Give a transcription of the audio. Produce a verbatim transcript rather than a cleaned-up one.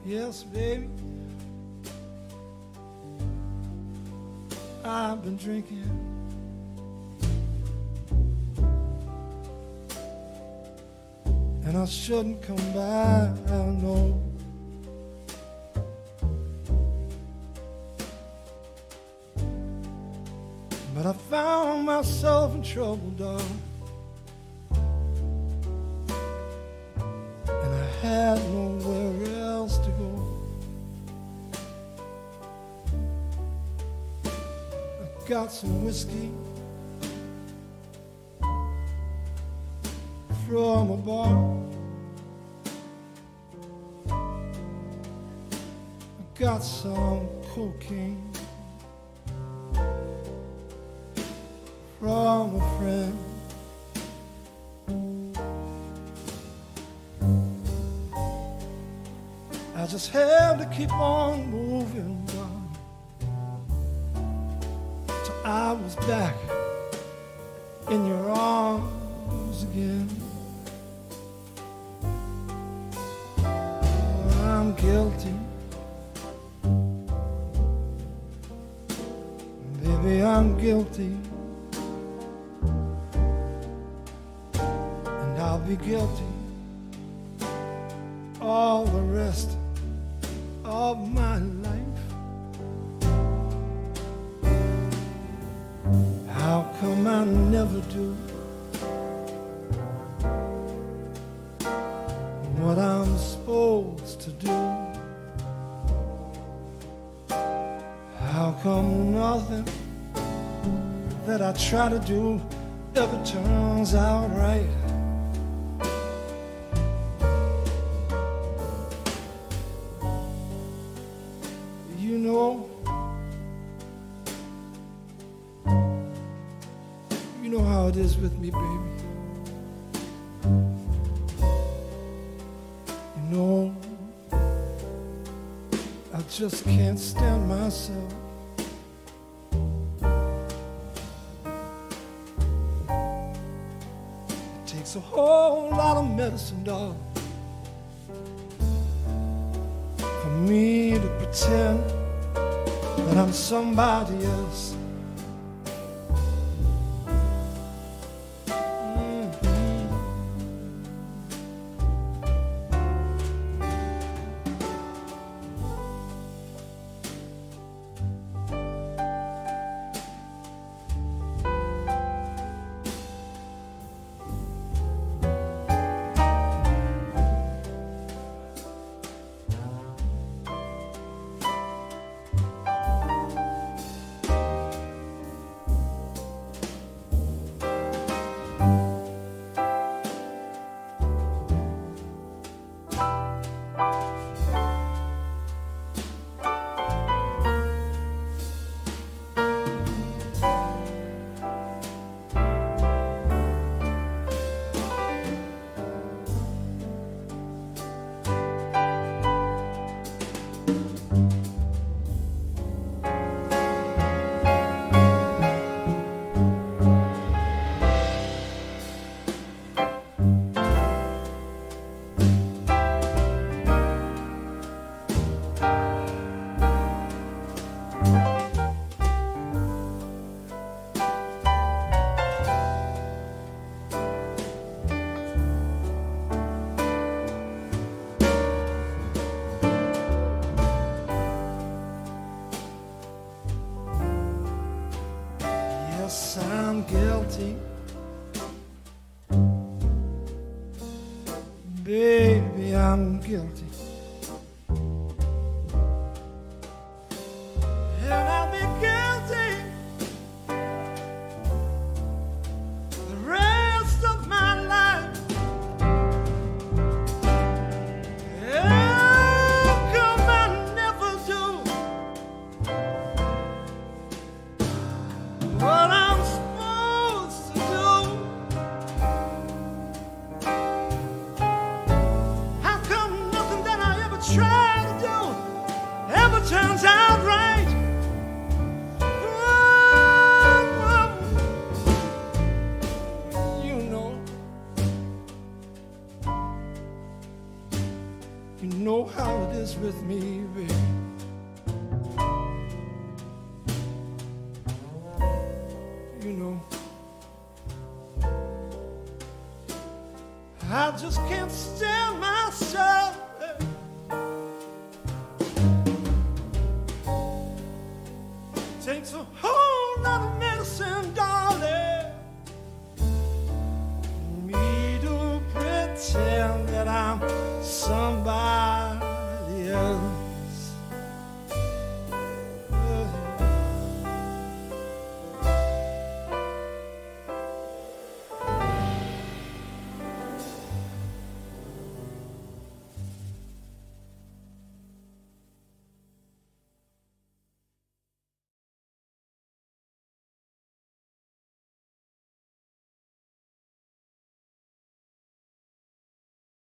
Yes, baby, I've been drinking. And I shouldn't come back, no. But I found myself in trouble, darling, and I had nowhere else to go. I got some whiskey from a bar. I got some cocaine from a friend. I just have to keep on moving, darling, till I was back in your arms again. Oh, I'm guilty, baby, I'm guilty. I'll be guilty all the rest of my life. How come I never do what I'm supposed to do? How come nothing that I try to do ever turns out right? You know, you know how it is with me, baby. You know, I just can't stand myself. It takes a whole lot of medicine, darling, for me to pretend that I'm somebody else. Yes, I'm guilty, baby, I'm guilty. And I'll be guilty the rest of my life. How come I never do what I'm supposed to do? How come nothing know how it is with me, baby. You know, I just can't stand myself. Takes a whole lot of medicine, darling, me to pretend that I'm somebody